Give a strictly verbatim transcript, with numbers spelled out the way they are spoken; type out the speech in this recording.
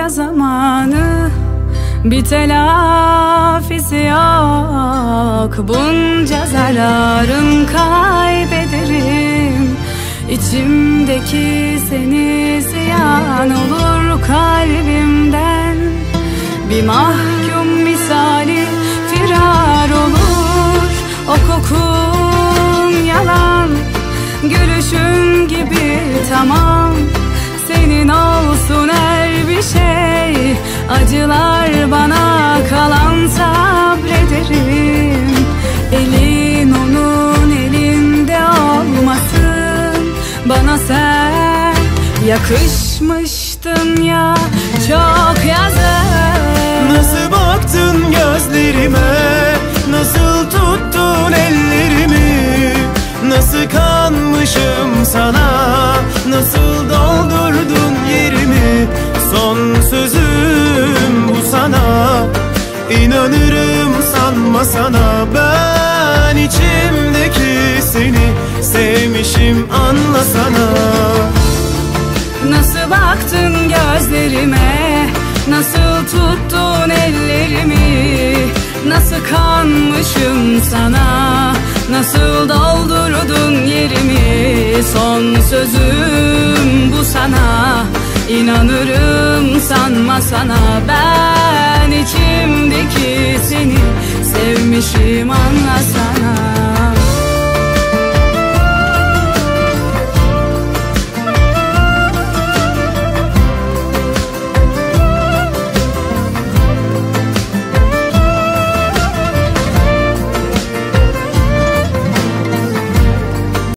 bunca zamanı bir telafisi yok. Bunca zararım kaybederim. İçimdeki seni ziyan olur kalbimden. Bir mahkum misali firar olur. O kokun yalan, gülüşün gibi tamam. Senin olsun her bir şey. Acılar bana kalan, sabrederim. Elin onun elinde olmasın. Bana sen yakışmıştın ya, çok yazık. Nasıl baktın gözlerime, nasıl tuttun ellerimi, nasıl kanmışım sana, nasıl doldurdun yerimi. Son sözüm bu sana, inanırım sanma sana. Ben içimdeki seni sevmişim, anlasana. Nasıl baktın gözlerime, nasıl tuttun ellerimi, nasıl kanmışım sana, nasıl doldurdun yerimi. Son sözüm bu sana, İnanırım sanma sana. Ben içimdeki seni sevmişim, anlasana.